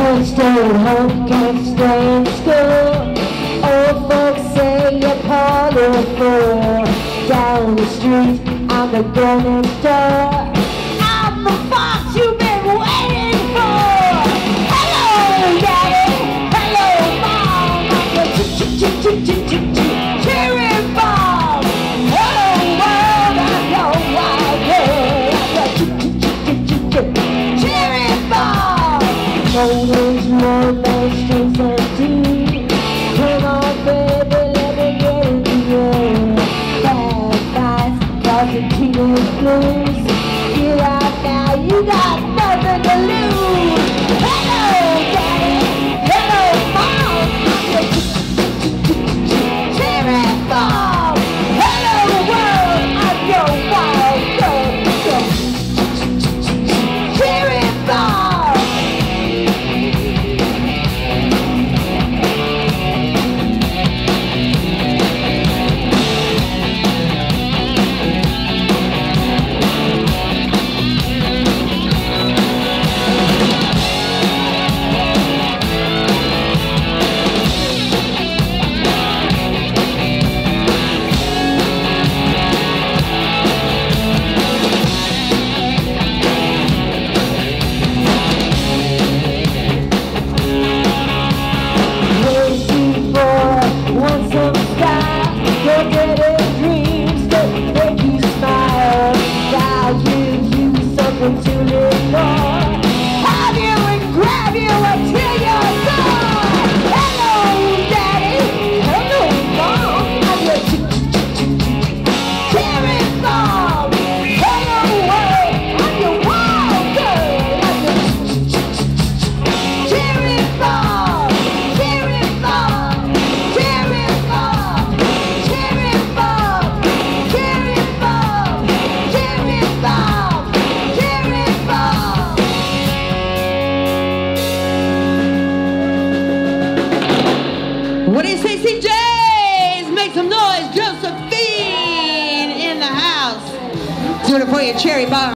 Can't stay at home, can't stay in school. Old folks say you're colorful. Down the street, I'm the girl next door. I'm the fox you've been waiting for. Hello, Daddy. Hello, Mom. I'm the cheering bomb. Hello, world. I'm your wild girl. I'm the cheering bomb. Motors run the streets empty. Come on, baby, let me get in the air. Bad nights, causing teenage blues. Get out now, you got nothing to lose. Hello, Daddy. Hello, Mom. I'm the cheering bomb. Hello, world. I'm your wild girl. Cheering bomb. To live more, have you and grab you until you're gone. Hello, Daddy. Hello, Mom. I'm your cheering bomb. Hello, world. I'm your wild girl. I'm your cheering bomb. Cheering bomb. Cheering bomb. Cheering bomb. Cheering bomb. Cheering bomb. What do you say, CJs? Make some noise, Josephine in the house. Doing it for you, Cherry Bomb.